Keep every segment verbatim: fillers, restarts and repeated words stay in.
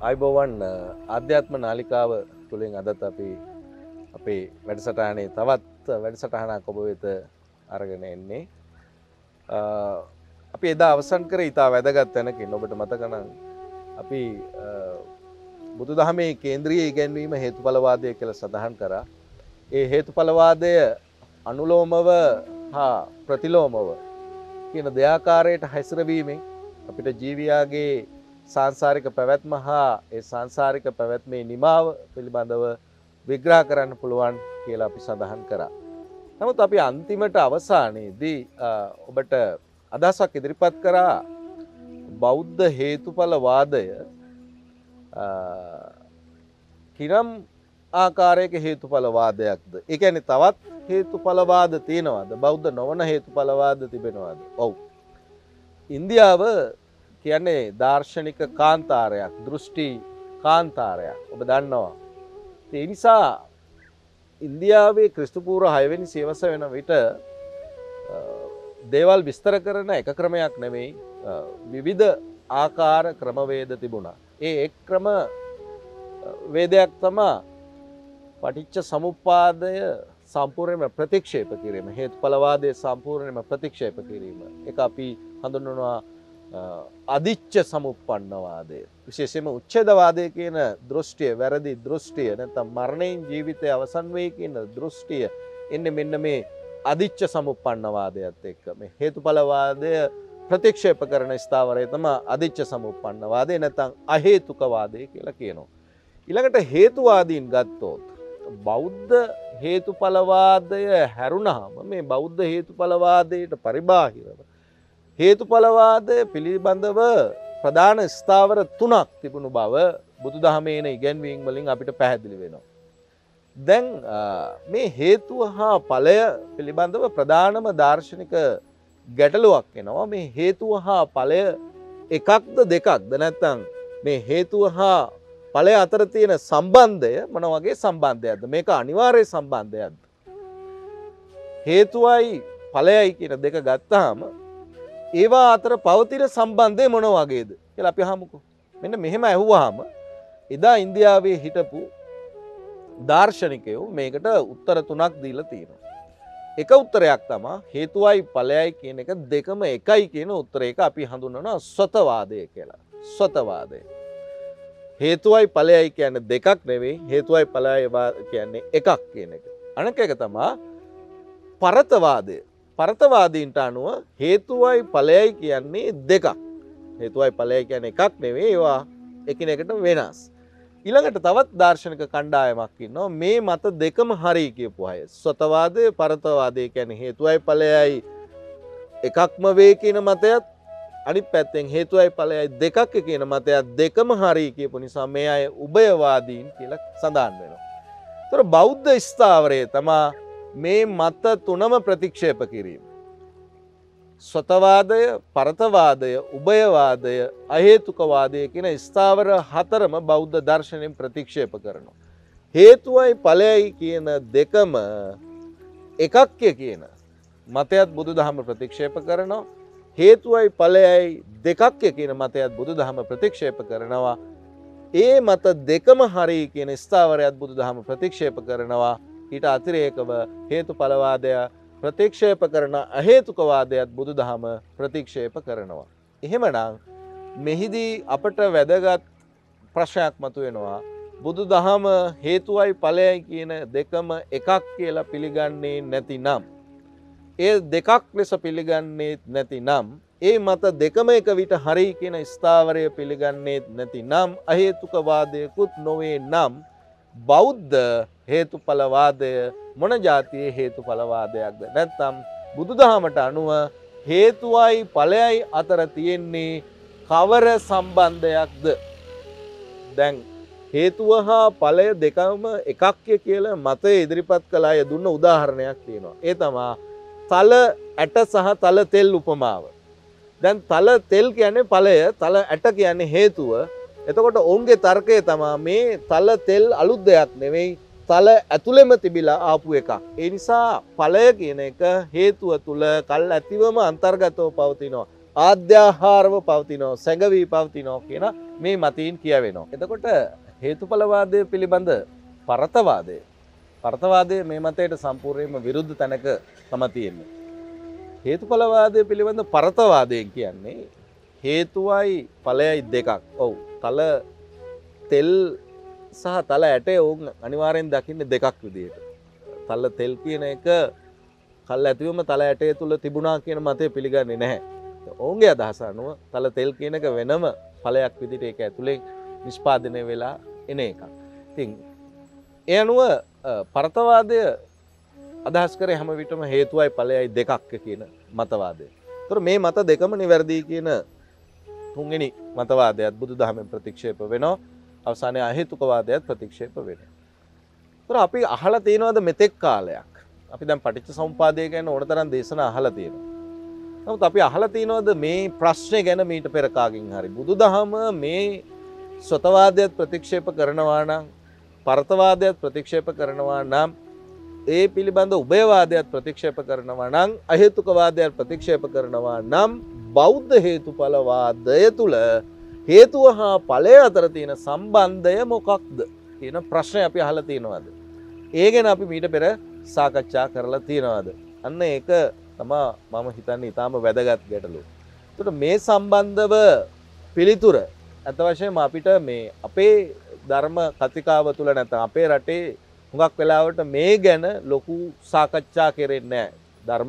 ආයුබෝවන් ආධ්‍යාත්ම නාලිකාව තුළින් අදත් අපි අපේ වැඩසටහනේ තවත් වැඩසටහනක් ඔබ වෙත අරගෙන එන්නේ. අපි එදා අවසන් කරේ ඉතා වැදගත් තැනකින්. ඔබට මතක නම් අපි බුදුදහමේ කේන්ද්‍රීය ඉගැන්වීම හේතුඵලවාදය කියලා සඳහන් කරා. ඒ හේතුඵලවාදය අනුලෝමව හා ප්‍රතිලෝමව කියන දෙආකාරයට හැසිරවීමෙන් අපිට ජීවියාගේ සංසාරික පැවැත්ම හා ඒ සංසාරික පැවැත්මේ නිමාව පිළිබඳව විග්‍රහ කරන්න පුළුවන් කියලා අපි සඳහන් කරා. නමුත් අපි අන්තිමට අවසානයේදී ඔබට අදහසක් ඉදිරිපත් කරා බෞද්ධ හේතුඵලවාදය කිනම් ආකාරයක හේතුඵලවාදයක්ද? ඒ කියන්නේ තවත් හේතුඵලවාද තියෙනවද? බෞද්ධ නොවන හේතුඵලවාද තිබෙනවද? ඔව්. ඉන්දියාව කියන්නේ දාර්ශනික කාන්තාරයක්, දෘෂ්ටි කාන්තාරයක්. ඔබ දන්නවා. ඒ නිසා ඉන්දියාවේ ක්‍රිස්තු පූර්ව හය වෙනි සියවස වෙන විට දේවල් විස්තර කරන එක ක්‍රමයක් නෙමෙයි, විවිධ ආකාර ක්‍රමවේද තිබුණා. ඒ එක් ක්‍රම වේදයක් තමයි පටිච්ච සමුප්පාදය සම්පූර්ණයෙන්ම ප්‍රතික්ෂේප කිරීම, හේතුඵලවාදයේ සම්පූර්ණයෙන්ම ප්‍රතික්ෂේප කිරීම. ඒක අපි හඳුන්වනවා අදිච්ච සමුප්පන්නවාදය. විශේෂයෙන්ම උච්ඡේදවාදය කියන දෘෂ්ටිය, වැරදි දෘෂ්ටිය, නැත්නම් මරණයෙන් ජීවිතය අවසන් වෙයි කියන දෘෂ්ටිය එන්නේ මෙන්න මේ අදිච්ච සමුප්පන්නවාදයත් එක්ක. මේ හේතුඵලවාදය ප්‍රතික්ෂේප කරන ස්ථාවරය තමයි අදිච්ච සමුප්පන්නවාදය, නැත්නම් අහේතුකවාදය කියලා කියනවා. ඊළඟට හේතුවාදීන් ගත්තොත් බෞද්ධ හේතුඵලවාදය හැරුණාම මේ බෞද්ධ හේතුඵලවාදයට පරිබාහිරව හේතුඵලවාදය පිළිබඳව ප්‍රධාන ස්ථාවර තුනක් තිබුණු බව බුදුදහමේ එන ඉගැන්වීම් වලින් අපිට පැහැදිලි වෙනවා. දැන් මේ හේතුව හා ඵලය පිළිබඳව ප්‍රධානම දාර්ශනික ගැටලුවක් එනවා. මේ හේතුව හා ඵලය එකක්ද දෙකක්ද? නැත්නම් මේ හේතුව හා ඵලය අතර තියෙන සම්බන්ධය මොන වගේ සම්බන්ධයක්ද? මේක අනිවාර්ය සම්බන්ධයක්ද? හේතුවයි ඵලයයි කියන දෙක ගත්තාම ඒවා අතර පවතින සම්බන්ධය මොන වගේද කියලා අපි අහමුකෝ. මෙන්න මෙහෙම ඇහුවාම එදා ඉන්දියාවේ හිටපු දාර්ශනිකයෝ මේකට උත්තර තුනක් දීලා තියෙනවා. එක උත්තරයක් තමයි හේතුවයි ඵලයයි කියන එක දෙකම එකයි කියන උත්තරයක අපි හඳුන්වනවා ස්වතවාදය කියලා. ස්වතවාදය. හේතුවයි ඵලයයි කියන්නේ දෙකක් නෙවෙයි, හේතුවයි ඵලයයි කියන්නේ එකක් කියන එක. අනෙක් එක තමයි පරතවාදය. පරතවාදීන්ට අනුව හේතුවයි ඵලයයි කියන්නේ දෙකක්. හේතුවයි ඵලයයි කියන්නේ එකක් නෙවෙයි, ඒවා එකිනෙකට වෙනස්. ඊළඟට තවත් දාර්ශනික කණ්ඩායමක් ඉන්නවා මේ මත දෙකම හරි කියපු අය. ස්වතවාදය, පරතවාදය කියන්නේ හේතුවයි ඵලයයි එකක්ම වේ කියන මතයත්, අනිත් පැත්තෙන් හේතුවයි ඵලයයි දෙකක් කියන මතයත් දෙකම හරි කියපු නිසා මේ අය උභයවාදීන් කියලා සඳහන් වෙනවා. ඒතර බෞද්ධ ස්ථාවරය තමයි මේ මත තුනම ප්‍රතික්ෂේප කිරීම. ස්වතවාදය, පරතවාදය, උභයවාදය, අහේතුකවාදය කියන ස්ථාවර හතරම බෞද්ධ දර්ශනයෙන් ප්‍රතික්ෂේප කරනවා. හේතුවයි ඵලයයි කියන දෙකම එකක්ය කියන මතයත් බුදුදහම ප්‍රතික්ෂේප කරනවා. හේතුවයි ඵලයයි දෙකක්ය කියන මතයත් බුදුදහම ප්‍රතික්ෂේප කරනවා. ඒ මත දෙකම හරි කියන ස්ථාවරයත් බුදුදහම ප්‍රතික්ෂේප කරනවා. ඊට අතිරේකව හේතුඵලවාදය ප්‍රතික්ෂේප කරන අහේතුකවාදයත් බුදුදහම ප්‍රතික්ෂේප කරනවා. එහෙමනම් මෙහිදී අපට වැදගත් ප්‍රශ්නයක් මතුවෙනවා. බුදුදහම හේතුවයි ඵලයයි කියන දෙකම එකක් කියලා පිළිගන්නේ නැතිනම්, ඒ දෙකක් ලෙස පිළිගන්නේ නැතිනම්, ඒ මත දෙකම එක විට හරි කියන ස්ථාවරය පිළිගන්නේ නැතිනම්, අහේතුකවාදයකුත් නොවේ නම් බෞද්ධ හේතුඵලවාදය මොන જાතියේ හේතුඵලවාදයක්ද? නැත්නම් බුදුදහමට අනුව හේතුවයි ඵලයයි අතර තියෙන්නේ කවර සම්බන්ධයක්ද? දැන් හේතුව හා ඵලය දෙකම එකක්ය කියලා මතය ඉදිරිපත් කළ අය දුන්න උදාහරණයක් තියෙනවා. ඒ තමයි තල ඇට සහ තල තෙල් උපමාව. දැන් තල තෙල් කියන්නේ ඵලය, තල ඇට කියන්නේ හේතුව. එතකොට ඔවුන්ගේ තර්කය තමයි මේ තල තෙල් අලුත් දෙයක් නෙවෙයි, තල ඇතුළෙම තිබිලා ආපු එකක්. ඒ නිසා ඵලය කියන එක හේතුව තුල කල් ඇතිවම අන්තර්ගතව පවතිනවා, ආද්‍යාහාරව පවතිනවා, සැඟවී පවතිනවා කියන මේ මතීන් කියවෙනවා. එතකොට හේතුඵලවාදය පිළිබඳ පරතවාදය පරතවාදය මේ මතයට සම්පූර්ණයෙන්ම විරුද්ධ තැනක තමයි තියෙන්නේ. හේතුඵලවාදය පිළිබඳ පරතවාදයෙන් කියන්නේ හේතුවයි ඵලයයි දෙකක්. ඔව්. තල තෙල් සහ තල ඇටේ ඕන් අනිවාර්යෙන් දකින්නේ දෙකක් විදියට. තල තෙල් කියන එක කල් ඇතිවම තල ඇටේ තුල තිබුණා කියන මතය පිළිගන්නේ නැහැ. ඔවුන්ගේ අදහස අනුව තල තෙල් කියන එක වෙනම ඵලයක් විදිහට ඒක ඇතුලේ නිෂ්පාදනය වෙලා එන එකක්. ඉතින් ඒ අනුව පරතවාදය අදහස් කරේ හැම විටම හේතුවයි ඵලයයි දෙකක් කියන මතවාදය. ඒතර මේ මත දෙකම නිවැරදි කියන තුන්වෙනි මතවාදයත් බුදුදහමෙන් ප්‍රතික්ෂේප වෙනවා. අවසානයේ අහේතුකවාදයත් ප්‍රතික්ෂේප වෙනවා. ඒතර අපි අහලා තියෙනවද මෙතෙක් කාලයක්? අපි දැන් පටිච්ච සමුප්පාදය ගැන ඕනතරම් දේශනා අහලා තියෙනවා. නමුත් අපි අහලා තියෙනවද මේ ප්‍රශ්නේ ගැන මීට පෙර කාගෙන් හරි? බුදුදහම මේ සතවාදයත් ප්‍රතික්ෂේප කරනවා නම්, පරතවාදයත් ප්‍රතික්ෂේප කරනවා නම්, ඒ පිළිබඳ උභයවාදයත් ප්‍රතික්ෂේප කරනවා නම්, අහේතුකවාදයත් ප්‍රතික්ෂේප කරනවා නම්, බෞද්ධ හේතුඵලවාදය තුල හේතුව හා ඵලය අතර තියෙන සම්බන්ධය මොකක්ද කියන ප්‍රශ්නය අපි අහලා තියෙනවද? ඒ ගැන අපි මීට පෙර සාකච්ඡා කරලා තියෙනවද? අන්න ඒක තමයි මම හිතන්නේ ඊටාම වැදගත් ගැටලුව. ඒකට මේ සම්බන්ධව පිළිතුර අත වශයෙන්ම අපිට මේ අපේ ධර්ම කතිකාව තුළ නැත්නම් අපේ රටේ හුඟක් වෙලාවට මේ ගැන ලොකු සාකච්ඡා කෙරෙන්නේ නැහැ. ධර්ම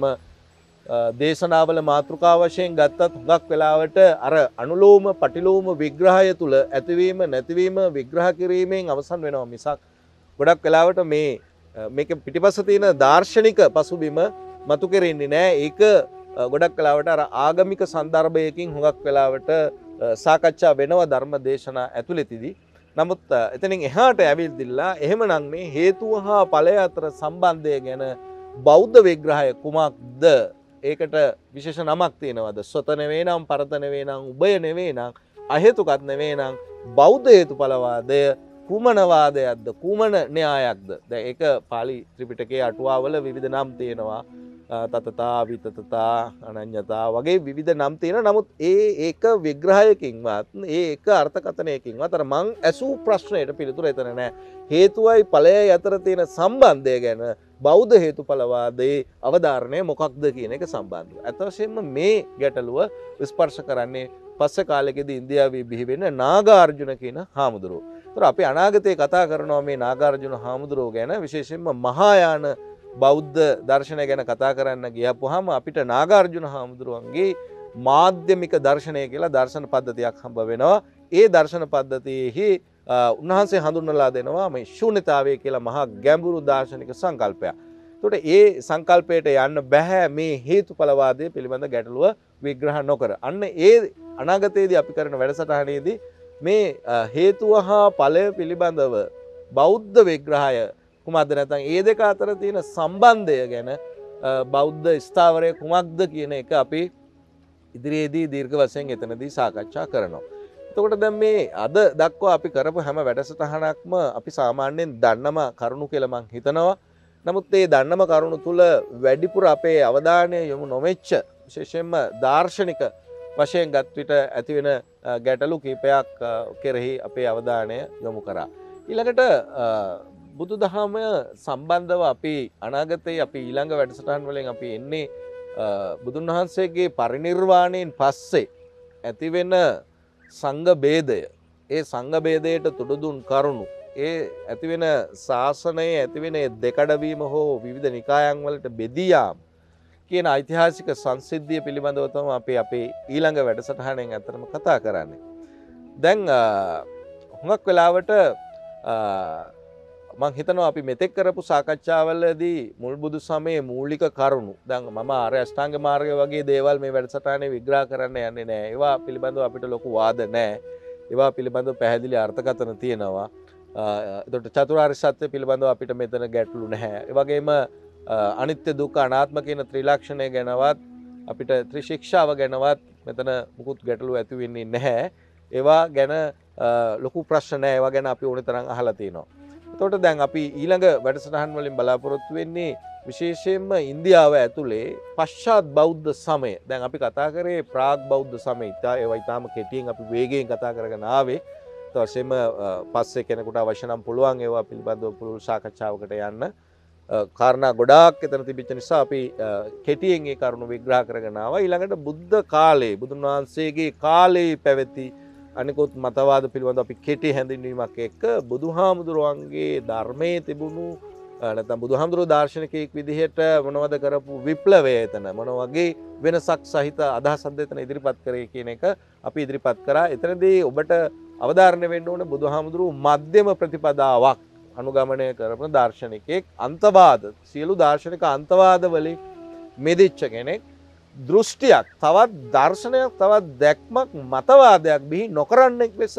දේශනාවල මාතෘකා වශයෙන් ගත්තත් හුඟක් වෙලාවට අර අනුලෝම පටිලෝම විග්‍රහය තුළ ඇතිවීම නැතිවීම විග්‍රහ කිරීමෙන් අවසන් වෙනවා මිසක් ගොඩක් වෙලාවට මේ මේක පිටිපස්ස තියෙන දාර්ශනික පසුබිම මතු කෙරෙන්නේ නැහැ. ඒක ගොඩක් වෙලාවට අර ආගමික සන්දර්භයකින් හුඟක් වෙලාවට සාකච්ඡා වෙනවා ධර්ම දේශනා ඇතුළතදී. නමුත් එතනින් එහාට ඇවිල්දිලා එහෙමනම් මේ හේතුව හා ඵලය අතර සම්බන්ධය ගැන බෞද්ධ විග්‍රහය කුමක්ද? ඒකට විශේෂ නමක් තියෙනවද? සොත නෙවෙයි නම්, පරත නෙවෙයි නම්, උභය නෙවෙයි නම්, අහේතුකත් නෙවෙයි නම් බෞද්ධ හේතුඵලවාදය කුමන වාදයක්ද? කුමන න්‍යායක්ද? දැන් ඒක පාලි ත්‍රිපිටකයේ අටුවාවල විවිධ නම් තියෙනවා. තතතා, විතතතා, අනඤ්‍යතා වගේ විවිධ නම් තියෙනවා. නමුත් ඒ ඒක විග්‍රහයකින්වත් ඒ එක අර්ථකථනයකින්වත් අර මං ඇසූ ප්‍රශ්නයට පිළිතුර එතන නැහැ. හේතුවයි ඵලයයි අතර තියෙන සම්බන්ධය ගැන බෞද්ධ හේතුඵලවාදයේ අවධාරණය මොකක්ද කියන එක සම්බන්ධව. අත වශයෙන්ම මේ ගැටලුව ස්පර්ශ කරන්නේ පස්සේ කාලෙකදී ඉන්දියාවේ බිහි වෙන නාගාර්ජුන කියන හාමුදුරුවෝ. ඒතර අපි අනාගතයේ කතා කරනවා මේ නාගාර්ජුන හාමුදුරුවෝ ගැන, විශේෂයෙන්ම මහායාන බෞද්ධ දර්ශනය ගැන කතා කරන්න ගියපුවාම අපිට නාගාර්ජුන හාමුදුරුවන්ගේ මාධ්‍යමික දර්ශනය කියලා දර්ශන පද්ධතියක් හම්බ වෙනවා. ඒ දර්ශන පද්ධතියෙහි උන්වහන්සේ හඳුන්වලා දෙනවා මේ ශූන්‍යතාවය කියලා මහා ගැඹුරු දාර්ශනික සංකල්පයක්. ඒකට ඒ සංකල්පයට යන්න බෑ මේ හේතුඵලවාදය පිළිබඳ ගැටලුව විග්‍රහ නොකර. අන්න ඒ අනාගතයේදී අපි කරන වැඩසටහනේදී මේ හේතුව හා ඵලය පිළිබඳව බෞද්ධ විග්‍රහය කුමක්ද නැත්නම් ඒ දෙක අතර තියෙන සම්බන්ධය ගැන බෞද්ධ ස්ථාවරය කුමක්ද කියන එක අපි ඉදිරියේදී දීර්ඝ වශයෙන් එතනදී සාකච්ඡා කරනවා. එතකොට දැන් මේ අද දක්වා අපි කරපු හැම වැඩසටහනක්ම අපි සාමාන්‍යයෙන් දන්නම කරුණු කියලා මම හිතනවා. නමුත් මේ දන්නම කරුණු තුල වැඩිපුර අපේ අවධානය යොමු නොවෙච්ච විශේෂයෙන්ම දාර්ශනික වශයෙන් ගත් විට ඇතිවෙන ගැටලු කීපයක් කෙරෙහි අපේ අවධානය යොමු කරා. ඊළඟට බුදුදහම සම්බන්ධව අපි අනාගතයේ අපි ඊළඟ වැඩසටහන් වලින් අපි එන්නේ බුදුන් වහන්සේගේ පරිනිර්වාණයෙන් පස්සේ ඇතිවෙන සංඝ ભેදය. ඒ සංඝ ભેදයට තුඩුදුන් කරුණු, ඒ ඇතිවෙන ශාසනයේ ඇතිවෙන දෙකඩවීම හෝ විවිධ නිකායන් වලට බෙදී යාම කියන ඓතිහාසික සංසිද්ධිය පිළිබඳව තමයි අපි අපේ ඊළඟ වැඩසටහනෙන් අතරම කතා කරන්නේ. දැන් හුඟක් වෙලාවට මම හිතනවා අපි මෙතෙක් කරපු සාකච්ඡාවලදී මුල් බුදු සමයේ මූලික කරුණු, දැන් මම ආර්ය අෂ්ටාංග මාර්ගය වගේ දේවල් මේ වැඩසටහනේ විග්‍රහ කරන්න යන්නේ නැහැ. ඒවා පිළිබඳව අපිට ලොකු වාද නැහැ. ඒවා පිළිබඳව පැහැදිලි අර්ථකථන තියෙනවා. එතකොට චතුරාර්ය සත්‍ය පිළිබඳව අපිට මෙතන ගැටලු නැහැ. ඒ වගේම අනිත්‍ය දුක්ඛ අනාත්ම කියන ත්‍රිලක්ෂණය ගැනවත් අපිට ත්‍රිශික්ෂාව ගැනවත් මෙතන මුකුත් ගැටලු ඇති වෙන්නේ නැහැ. ඒවා ගැන ලොකු ප්‍රශ්න නැහැ. ඒවා ගැන අපි ඕනේ තරම් අහලා තියෙනවා. එතකොට දැන් අපි ඊළඟ වැඩසටහන් වලින් බලාපොරොත්තු වෙන්නේ විශේෂයෙන්ම ඉන්දියාව ඇතුලේ පශ්චාත් බෞද්ධ සමය. දැන් අපි කතා කරේ ප්‍රාග් බෞද්ධ සමය. ඒවා ඊටාම කෙටියෙන් අපි වේගයෙන් කතා කරගෙන ආවේ. ඊට පස්සේම පස්සේ කෙනෙකුට අවශ්‍ය නම් පුළුවන් ඒවා පිළිබඳව පුළුල් සාකච්ඡාවකට යන්න. කාරණා ගොඩාක් එතන තිබිච්ච නිසා අපි කෙටියෙන් ඒ කරුණු විග්‍රහ කරගෙන ආවා. ඊළඟට බුද්ධ කාලේ බුදුන් වහන්සේගේ කාලේ පැවති අනිකුත් මතවාද පිළිබඳව අපි කෙටි හැඳින්වීමක් එක්ක බුදුහාමුදුරුවන්ගේ ධර්මයේ තිබුණු නැත්නම් බුදුහාමුදුරුවෝ දාර්ශනිකයෙක් විදිහට මොනවද කරපු විප්ලවය එතන මොන වගේ වෙනසක් සහිත අදහසක්ද එතන ඉදිරිපත් කරේ කියන එක අපි ඉදිරිපත් කරා. එතනදී ඔබට අවධාරණය වෙන්න ඕනේ බුදුහාමුදුරුවෝ මධ්‍යම ප්‍රතිපදාවක් අනුගමනය කරන දාර්ශනිකයෙක්. අන්තවාද සියලු දාර්ශනික අන්තවාද වලින් මෙදිච්ච කෙනෙක්. දෘෂ්ටියක් තවත් දර්ශනයක් තවත් දැක්මක් මතවාදයක් බිහි නොකරන්නෙක් ලෙස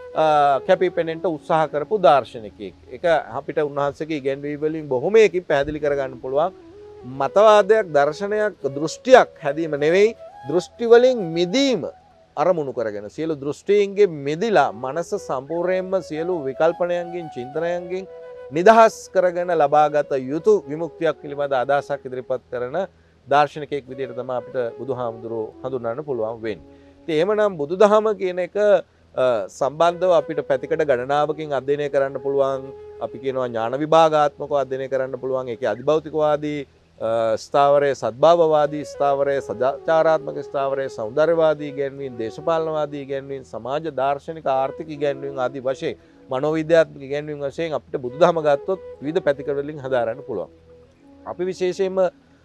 කැපී පෙනෙන්න උත්සාහ කරපු දාර්ශනිකයෙක්. ඒක අපිට උන්වහන්සේගේ ඉගැන්වීම් වලින් බොහොමයකින් පැහැදිලි කරගන්න පුළුවන්. මතවාදයක් දර්ශනයක් දෘෂ්ටියක් හැදීම නෙවෙයි දෘෂ්ටි වලින් මිදීම අරමුණු කරගෙන සියලු දෘෂ්ටීන්ගේ මිදිලා මනස සම්පූර්ණයෙන්ම සියලු විකල්පනයන්ගෙන් චින්තනයන්ගෙන් නිදහස් කරගෙන ලබාගත යුතු විමුක්තියක් පිළිබඳ අදහසක් ඉදිරිපත් කරන දාර්ශනිකයෙක් විදිහට තමයි අපිට බුදුහාමුදුරුවෝ හඳුන්වන්න පුළුවන් වෙන්නේ. ඉතින් එහෙමනම් බුදුදහම කියන එක සම්බන්ධව අපිට පැතිකඩ ගණනාවකින් අධ්‍යයනය කරන්න පුළුවන්. අපි කියනවා ඥාන විභාගාත්මකව අධ්‍යයනය කරන්න පුළුවන්. ඒකේ අධිභෞතිකවාදී ස්ථාවරයේ සද්භාවවාදී ස්ථාවරයේ සදාචාරාත්මක ස්ථාවරයේ සෞන්දර්යවාදී ඉගැන්වීම් දේශපාලනවාදී ඉගැන්වීම් සමාජ දාර්ශනික ආර්ථික ඉගැන්වීම් ආදී වශයෙන් මනෝවිද්‍යාත්මක ඉගැන්වීම් වශයෙන් අපිට බුදුදහම ගත්තොත් විවිධ පැතිකඩ වලින් හදාරන්න පුළුවන්. අපි විශේෂයෙන්ම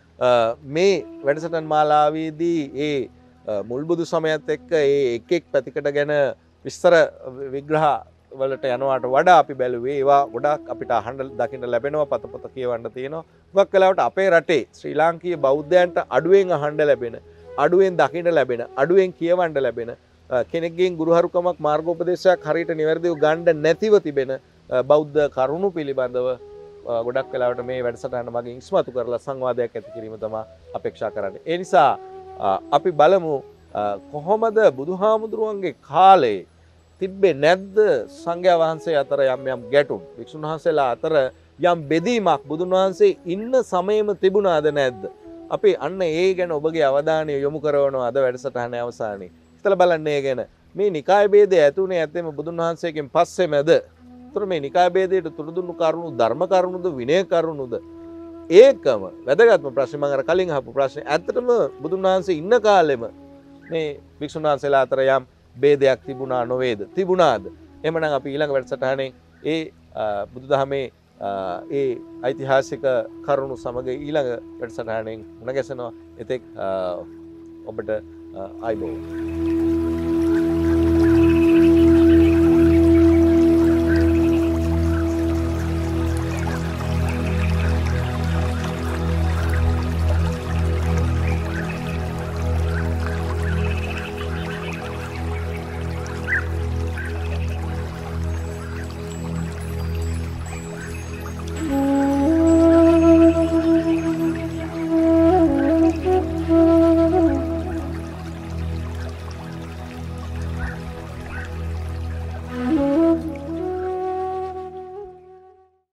මේ වැඩසටහන් මාලාවේදී ඒ මුල් බුදු සමයත් එක්ක ඒ එක් එක් පැතිකඩ ගැන විස්තර විග්‍රහ වලට යනවාට වඩා අපි බැලුවේ ඒවා ගොඩාක් අපිට අහන්න දකින්න ලැබෙනවා පත පොත කියවන්න තියෙනවා. හුඟක් වෙලාවට අපේ රටේ ශ්‍රී ලාංකීය බෞද්ධයන්ට අඩුවෙන් අහන්න ලැබෙන, අඩුවෙන් දකින්න ලැබෙන, අඩුවෙන් කියවන්න ලැබෙන කෙනෙක්ගෙන් ගුරුහරුකමක් මාර්ගෝපදේශයක් හරියට නිවැරදිව ගන්න නැතිව තිබෙන බෞද්ධ කරුණු පිළිබඳව ගොඩක් වෙලාවට මේ වැඩසටහන මගින් ඉස්මතු කරලා සංවාදයක් ඇති කිරීම තමයි අපේක්ෂා කරන්නේ. ඒ නිසා අපි බලමු කොහොමද බුදුහාමුදුරුවන්ගේ කාලේ තිබ්බේ නැද්ද සංඝයා වහන්සේ අතර යම් යම් ගැටුම් වික්ෂුන් වහන්සේලා අතර යම් බෙදීමක් බුදුන් වහන්සේ ඉන්න සමයේම තිබුණාද නැද්ද? අපි අන්න ඒ ගැන ඔබගේ අවධානය යොමු කරනවා අද වැඩසටහනේ අවසානයේ. හිතලා බලන්න ඒ ගැන. මේ නිකාය ભેදය ඇතුනේ ඇත්තෙම බුදුන් වහන්සේගෙන් පස්සේමද? ඒතර මේ නිකාය ભેදයට තුරුදුන්නු කරුණු ධර්ම කරුණුද විනය කරුණුද? ඒකම වැදගත්ම ප්‍රශ්නේ මම අර කලින් අහපු ප්‍රශ්නේ. ඇත්තටම බුදුන් වහන්සේ ඉන්න කාලෙම මේ වික්ෂුන් වහන්සේලා අතර යම් ભેදයක් තිබුණා නොවේද? තිබුණාද? එහෙමනම් අපි ඊළඟ වැඩසටහනේ ඒ බුදුදහමේ ඒ ඓතිහාසික කරුණු සමග ඊළඟ වැඩසටහනෙන් මුණ ගැසෙනවා. එතෙක් ඔබට ආයුබෝවන්.